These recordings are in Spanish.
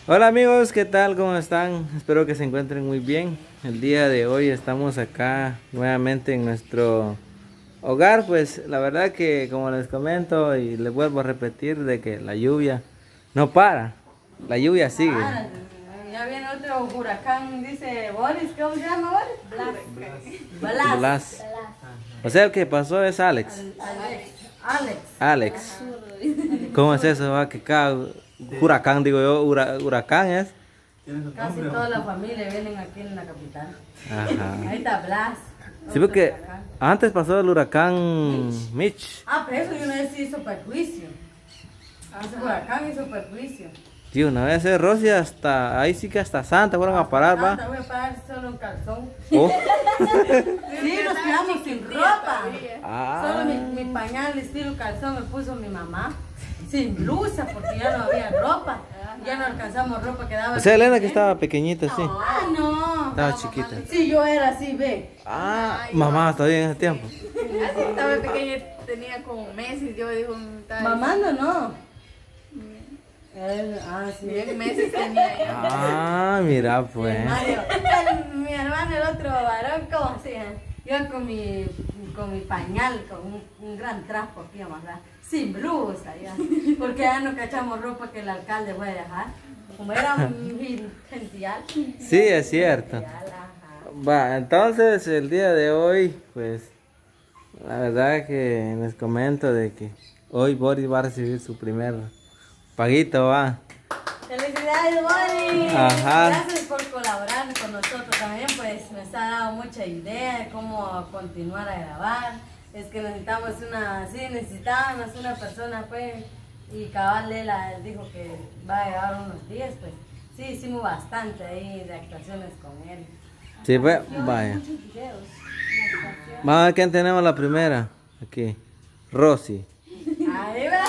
Hola amigos, ¿qué tal? ¿Cómo están? Espero que se encuentren muy bien. El día de hoy estamos acá nuevamente en nuestro hogar. Pues la verdad que como les comento y les vuelvo a repetir de que la lluvia no para. La lluvia sigue. Ya viene otro huracán, dice Boris, ¿cómo se llama Boris? Blas. Blas. O sea, el que pasó es Alex. Alex. ¿Cómo es eso? Va? Que cada huracán, digo yo, huracán es. Casi toda la familia vienen aquí en la capital. Ajá. Ahí está Blas. Sí, porque antes pasó el huracán Mitch. Pero eso una vez hizo perjuicio. Ese huracán hizo perjuicio. Tío, una vez Rosy hasta, ahí sí que hasta Santa fueron a parar, va. Voy a parar solo un calzón. Oh. Sí, nos quedamos sin ropa. Ah. Solo mi pañal estilo calzón me puso mi mamá. Sin blusa porque ya no había ropa. Ya no alcanzamos ropa, quedaba. O sea, Elena que estaba pequeñita, sí. No. Estaba chiquita. Sí, yo era así, ve. Mamá, todavía en ese tiempo. Así estaba pequeña, tenía como meses, yo digo, Mamando no. Sí. 10 meses tenía yo. Mira pues. Mi hermano, el otro varón, ¿cómo se llama? Yo con mi pañal, con un gran trapo aquí amarrado, sin blusa ya, porque ya no cachamos ropa que el alcalde fue a dejar, como era un gential. Sí, es cierto. Va, entonces el día de hoy, pues, la verdad que les comento de que hoy Boris va a recibir su primer paguito, va. ¡Felicidades, Boris! Ajá. Gracias por colaborar con nosotros también, pues nos ha dado mucha idea de cómo continuar a grabar. Es que necesitamos necesitábamos una persona, pues, y cabal Lela dijo que va a llevar unos días, pues. Sí, hicimos bastante ahí de actuaciones con él. Sí, pues, vaya. Vamos a ver quién tenemos la primera. Aquí. Rosy. Ahí va.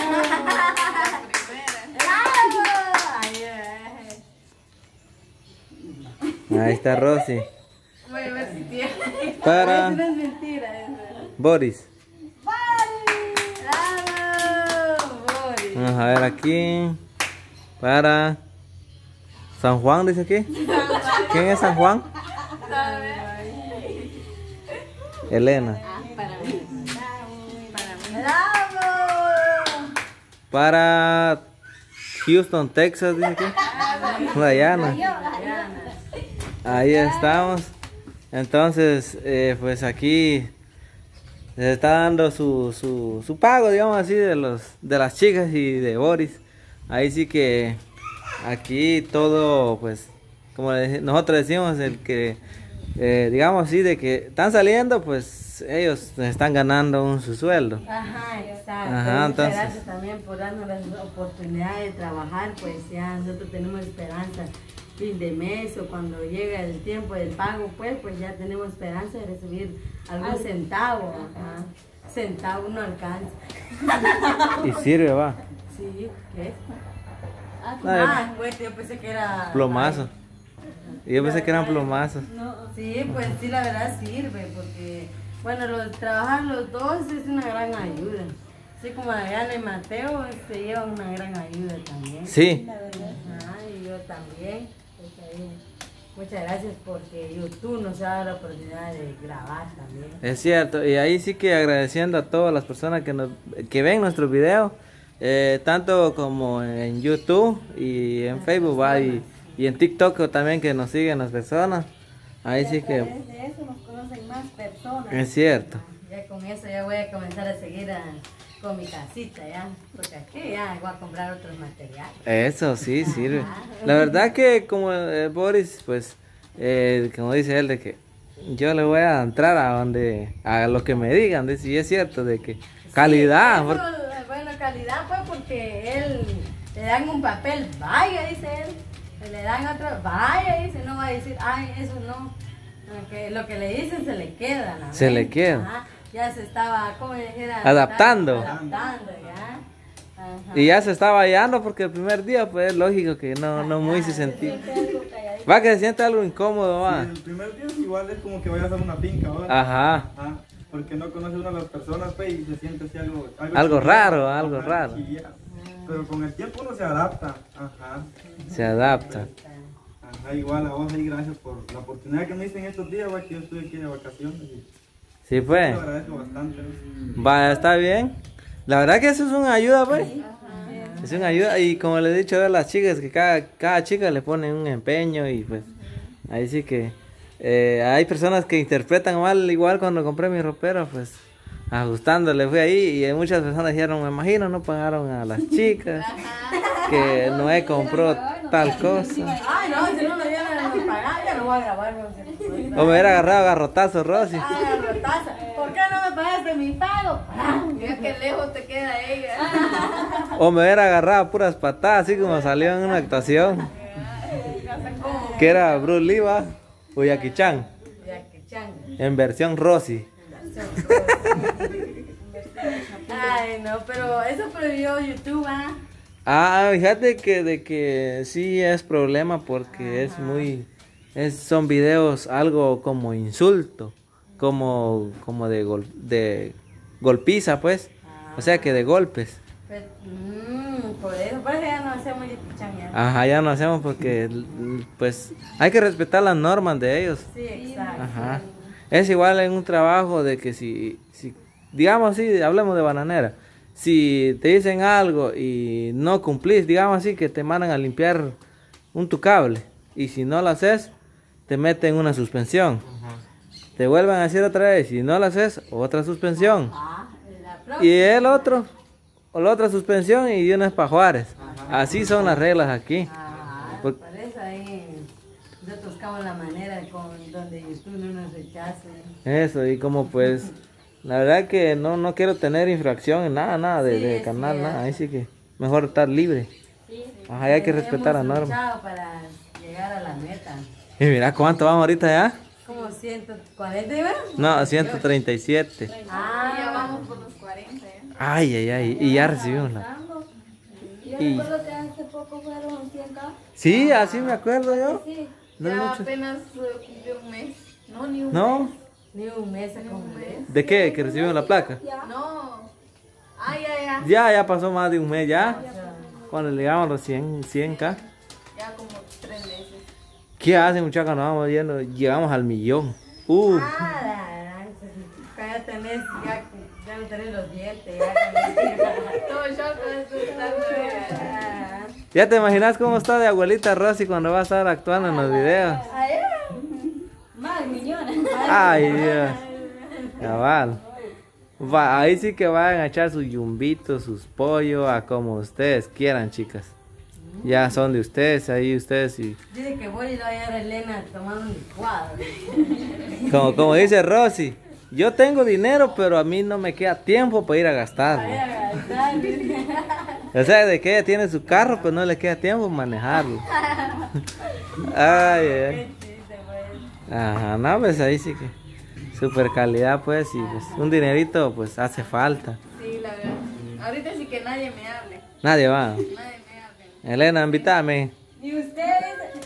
Ahí está Rosy. Voy a ver si tiene. Para No es mentira eso. Boris. ¡Bravo! Boris. Vamos a ver aquí. Para San Juan, dice aquí. ¿Quién es San Juan? Elena. Para mí. ¡Bravo! Para Houston, Texas, dice aquí. Dayana. Ahí estamos. Entonces, pues aquí se está dando su pago, digamos así, de las chicas y de Boris. Ahí sí que aquí todo, pues, como nosotros decimos, el que, digamos así, de que están saliendo, pues ellos están ganando su sueldo. Ajá, exacto. Ajá, Muchas entonces. gracias también por darnos la oportunidad de trabajar, pues ya nosotros tenemos esperanza. Fin de mes o cuando llega el tiempo del pago, pues ya tenemos esperanza de recibir algún centavo. Ajá. Centavo no alcanza. Y sirve, va. Sí, ¿qué? Pues yo pensé que era Plomazo. Y yo pensé que eran plomazos. No, sí, pues sí, la verdad sirve, porque, bueno, trabajar los dos es una gran ayuda. Así como Diana y Mateo se llevan una gran ayuda también. Sí. Ajá, y yo también. Pues ahí, muchas gracias porque YouTube nos ha dado la oportunidad de grabar también. Es cierto, y ahí sí que agradeciendo a todas las personas que ven nuestros videos, tanto como en YouTube y en Facebook, ¿va? Y en TikTok también que nos siguen las personas. Ahí sí que... De eso nos conocen más personas. Es cierto. Ya con eso ya voy a comenzar a seguir con mi casita ya, porque aquí ya voy a comprar otros materiales. Eso sí sirve. La verdad que como Boris, pues, como dice él, de que yo le voy a entrar a lo que me digan, de si es cierto, de que calidad. Sí, bueno, calidad pues porque él le dan un papel, vaya, dice él, le dan otro, vaya, dice, no va a decir, ay, eso no, porque lo que le dicen se le queda, ¿no? Se le queda. Ajá, ya se estaba, ¿cómo dijera? Adaptando. Adaptando, ya. Ajá. Y ya se estaba hallando porque el primer día, pues, es lógico que no muy se sentía. Va que se siente algo incómodo, va. Sí, el primer día igual es como que vayas a una finca, ¿verdad? Ajá. Porque no conoce uno a las personas, pues, y se siente así algo Algo chillado. raro, algo Ajá, raro. chillado. Pero con el tiempo uno se adapta. Ajá. Se adapta. Ajá, igual a vos ahí, gracias por la oportunidad que me diste en estos días, que yo estoy aquí de vacaciones. Sí, pues. Te agradezco bastante. Vaya, está bien. La verdad que eso es una ayuda, pues. Es una ayuda. Y como les he dicho a las chicas, que cada chica le pone un empeño y pues ahí sí que hay personas que interpretan mal, igual cuando compré mi ropero, pues ajustándole fui ahí y muchas personas dijeron, me imagino, no pagaron a las chicas, que Noé compró tal cosa. Ay, no, si no me dieran a pagar, ya no voy a grabar. O me hubiera agarrado garrotazo, Rosy. Ah, garrotazo. ¿Por qué no me pagaste mi pago? Mira qué lejos te queda ella. O me hubiera agarrado puras patadas, así como salió en una actuación. Que era Bruce Lee, ¿va? O Jackie Chan. Jackie Chan. En versión Rosy. Ay, no, pero eso prohibió YouTube, ¿ah? Ah, fíjate que de que sí es problema porque es muy... son videos algo como insulto, como de golpiza, pues. O sea que de golpes. Pero, por eso ya no hacemos Jackie Chan ya. Ajá, ya no hacemos porque pues hay que respetar las normas de ellos. Sí, exacto. Ajá. Es igual en un trabajo de que si digamos así, hablemos de bananera. Si te dicen algo y no cumplís, digamos así, que te mandan a limpiar tu cable. Y si no lo haces, te meten una suspensión. Te vuelven a decir otra vez, si no lo haces, otra suspensión. Y el otro, o la otra suspensión y una es para Juárez. Así son las reglas aquí. Por eso ahí nosotros buscamos la manera donde YouTube no nos rechace. Eso, y como pues, la verdad que no quiero tener infracción en nada de canal, nada. Ahí sí que mejor estar libre. Ajá, hay que respetar la norma. Hemos para llegar a la meta. Y mira cuánto vamos ahorita ya. Como 140, ¿verdad? No, 137. Ya vamos por los 40. Ay, y ya recibimos la... Yo Y- recuerdo que hace poco fueron 100 K. Sí, así me acuerdo yo. Sí. No es Ya mucho. apenas cumplió un mes. No, ni un ¿No? mes. Ni un mes se cumple. ¿De qué? ¿Que recibimos la placa? No. Ya. Ya pasó más de un mes ya. Cuando llegamos a los 100K. Ya como 3 meses. ¿Qué hace, muchachos? Nos vamos yendo. Llegamos al 1.000.000. Ya tenés, ya no tenés los dientes. Todo choco de ¿Ya te imaginas cómo está de abuelita Rosy cuando va a estar actuando en los videos? Más millones. Ay, Dios. Cabal. Ahí sí que van a echar sus yumbitos, sus pollos, a como ustedes quieran, chicas. Ya son de ustedes, ahí ustedes y... Dice que voy a ir a ver a Elena tomando un licuado. Como dice Rosy, yo tengo dinero, pero a mí no me queda tiempo para ir a gastarlo. O sea, de que ella tiene su carro, pero no le queda tiempo manejarlo. Ay. Ajá, no, pues ahí sí que super calidad, pues, y pues un dinerito, pues hace falta. Sí, la verdad. Ahorita sí que nadie me hable. Nadie va. Nadie me hable. Elena, invítame. Ni ustedes.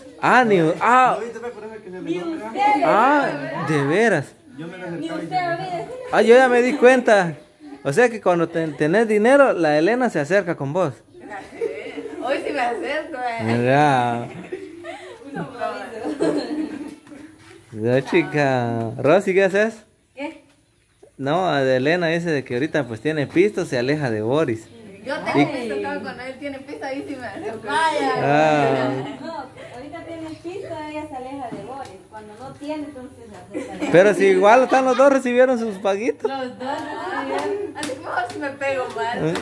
De veras. Yo me Ni acercaba y usted olvide. Yo ya me di cuenta. O sea que cuando tenés dinero, la Elena se acerca con vos. Hoy sí me acerco. Mira. No, chica. Rosy, ¿qué haces? ¿Qué? No, de Elena dice de que ahorita pues tiene pisto, se aleja de Boris. Yo tengo pisto cuando él tiene pisto, ahí sí me acerco. Ah, No, ahorita tiene pisto, ella se aleja de Boris. Cuando no tiene, entonces se acerca de pero si igual están los dos recibieron sus paguitos. Los dos. Así que mejor si me pego mal.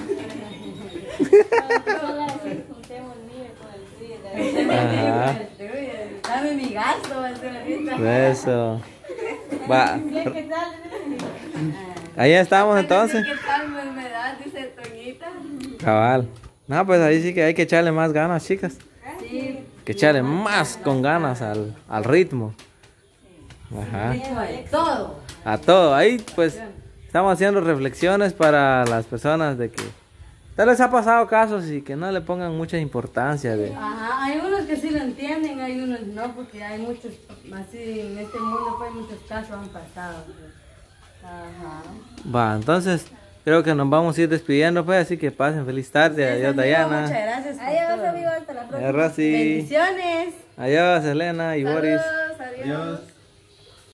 Solo así juntemos el mío con el tuyo. Ajá. Dame mi gasto, va a ser ahorita. Eso. Va. ¿Qué tal? Ahí estamos entonces. ¿Qué tal me da? Dice Toñita. Cabal. No, pues ahí sí que hay que echarle más ganas, chicas. Sí. Que echarle más con ganas al ritmo. Ajá. De todo. A todo. Ahí pues estamos haciendo reflexiones para las personas de que tal vez ha pasado casos y que no le pongan mucha importancia de... Ajá, hay unos que sí lo entienden, hay unos no, porque hay muchos, así en este mundo pues muchos casos han pasado. Ajá. Va, entonces creo que nos vamos a ir despidiendo, pues, así que pasen feliz tarde. Ustedes, Adiós, amigo, Diana. Muchas gracias por Adiós, todo. amigo, hasta la próxima. Adiós, Rosy. Bendiciones. Adiós, Elena y Boris. Saludos, adiós. Adiós.